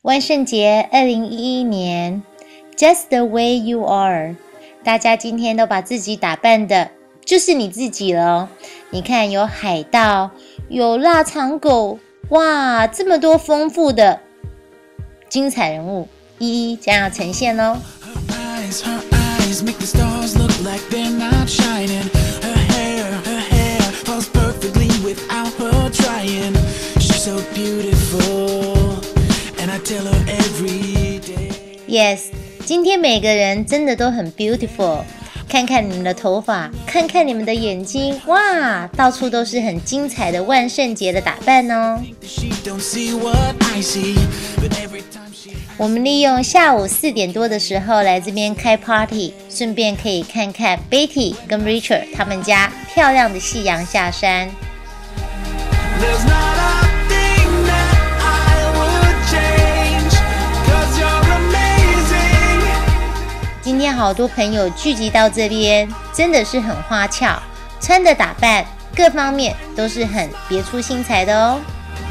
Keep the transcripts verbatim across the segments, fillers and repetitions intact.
万圣节二零一一年 Just the way you are， 大家今天都把自己打扮的就是你自己了哦。你看有海盗，有腊肠狗，哇，这么多丰富的精彩人物一一将要呈现咯。Yes， 今天每个人真的都很 beautiful， 看看你们的头发，看看你们的眼睛，哇，到处都是很精彩的万圣节的打扮哦。我们利用下午四点多的时候来这边开 party， 顺便可以看看 Betty 跟 Richard 他们家漂亮的夕阳下山。今天好多朋友聚集到这边，真的是很花俏，穿的打扮各方面都是很别出心裁的哦。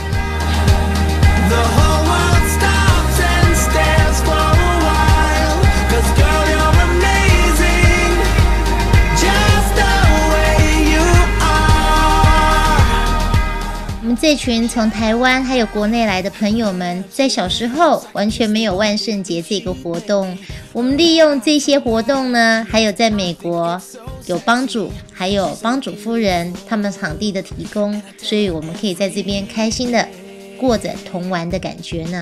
我们这群从台湾还有国内来的朋友们，在小时候完全没有万圣节这个活动，我们利用这些活动呢，还有在美国有帮主还有帮主夫人他们场地的提供，所以我们可以在这边开心的过着童玩的感觉呢。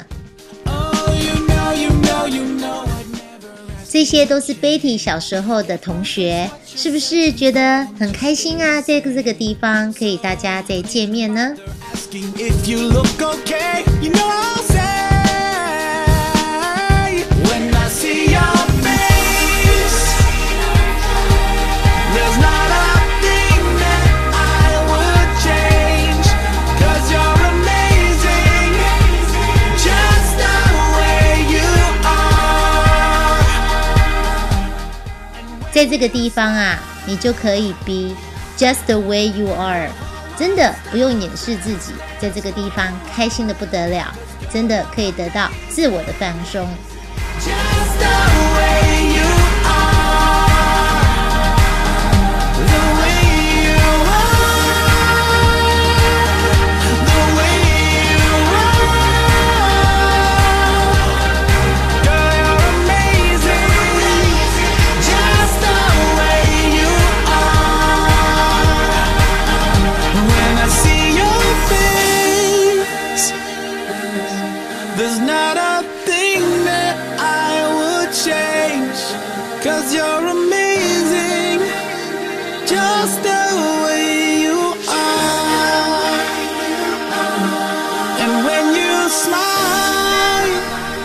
这些都是 Betty 小时候的同学，是不是觉得很开心啊？在这个地方可以大家再见面呢。在这个地方啊，你就可以 be just the way you are， 真的不用掩饰自己，在这个地方开心的不得了，真的可以得到自我的放松。Just the way you are, the way you are, the way you are, girl you're amazing, just the way you are. When I see your face, there's not a thing that I would change, 'cause you're amazing, just the way you are. And when you smile,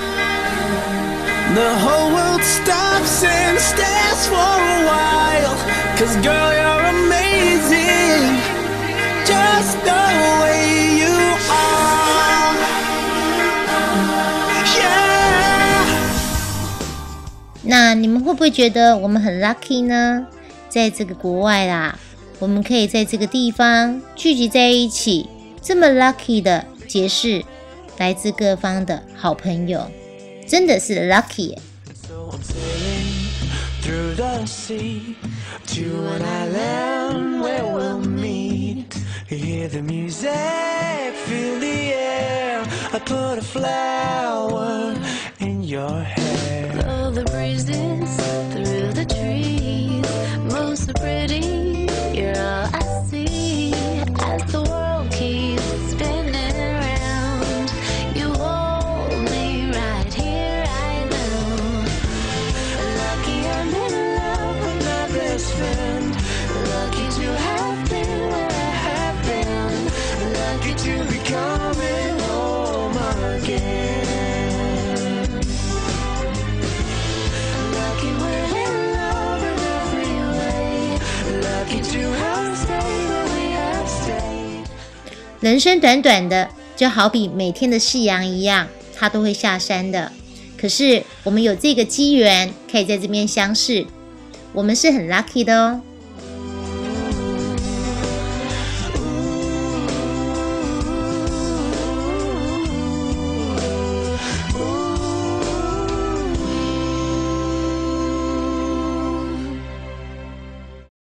the whole world stops and stares for a while, 'cause girl you're amazing, just the way you are. Yeah. 那你们会不会觉得我们很 lucky 呢？在这个国外啦，我们可以在这个地方聚集在一起，这么 lucky 的结识来自各方的好朋友，真的是 lucky 耶。Through the sea to an island where we'll meet. Hear the music, feel the air. I put a flower in your hair. Blow the breezes through the trees. Moves so pretty, you're all I see. As the world keeps spinning around, you hold me right here, I know. Lucky I'm in love with my best friend. Lucky to have been where I have been. Lucky to be coming home again. Lucky we're in love in every way. Lucky to have stayed where we have stayed. 人生短短的，就好比每天的夕阳一样，它都会下山的。可是我们有这个机缘，可以在这边相识，我们是很 lucky 的哦。